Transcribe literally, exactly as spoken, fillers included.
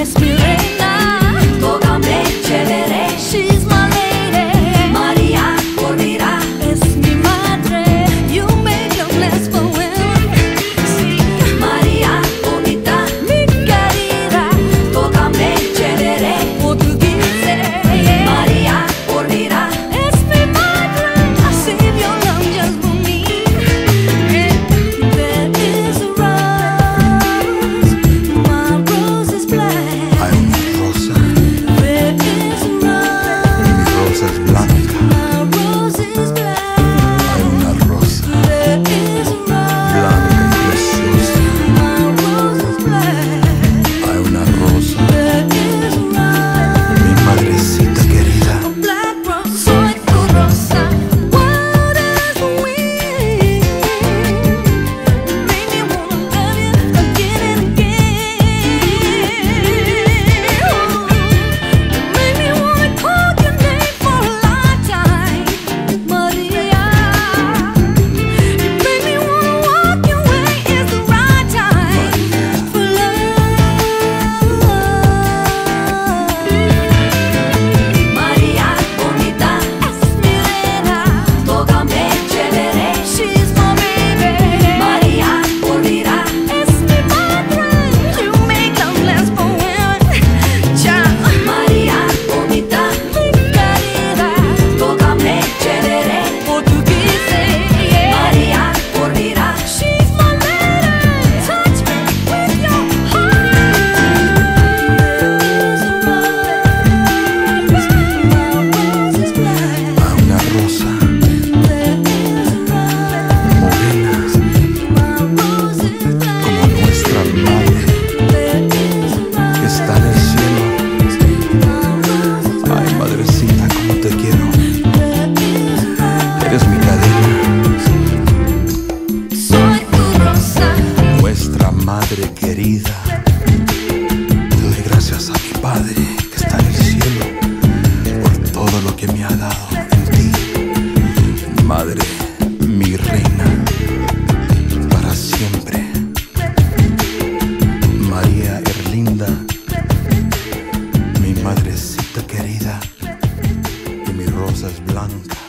es mi reina, tócame chévere. She's my lady. María Corvira es mi madre. You make a bless for women. Sí, María bonita, mi querida, tócame chévere. Portuguesa, yeah. María Corvira es mi madre. I save your love just for me. Yeah. There is a rose, my rose is black. Hay una rosa, There is a mi rose, rosa es blanca. my rose is black. Hay una rosa There is a blanca y preciosa. rose, my rose is black. Hay una rosa, There is a mi madrecita querida. rose, a black rose. Soy tu rosa, wild as the wind. Make me wanna love you again and again. Make me wanna call your name for a lifetime, Maria. You make me wanna walk your way. It's the right time for love. María bonita es mi reina, tócame chévere. She's my baby. María Corvira es mi madre. You make love last for women. Ya. María bonita, mi querida, tócame chévere. Portuguesa, yeah. María Corvira, she's my lady. Touch me with your heart. Hay una rosa morena como nuestra madre que está en el cielo. Ay, madrecita, como te quiero. Eres mi cadena, Soy tu rosa. nuestra madre querida. Te doy gracias a mi Padre que está en el cielo por todo lo que me ha dado en ti. Madre, mi reina, para siempre. María Erlinda, mi madrecita querida, y mi rosa es blanca.